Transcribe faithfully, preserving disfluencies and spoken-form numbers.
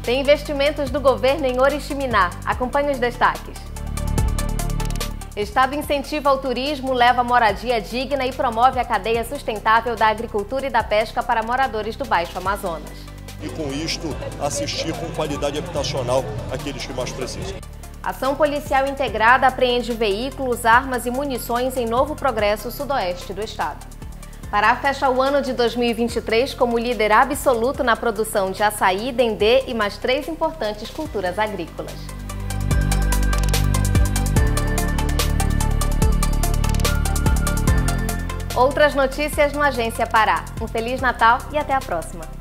Tem investimentos do governo em Oriximiná. Acompanhe os destaques. Estado incentiva o turismo, leva moradia digna e promove a cadeia sustentável da agricultura e da pesca para moradores do Baixo Amazonas. E com isto, assistir com qualidade habitacional àqueles que mais precisam. Ação policial integrada apreende veículos, armas e munições em Novo Progresso, sudoeste do estado. Pará fecha o ano de dois mil e vinte e três como líder absoluto na produção de açaí, dendê e mais três importantes culturas agrícolas. Outras notícias no Agência Pará. Um Feliz Natal e até a próxima!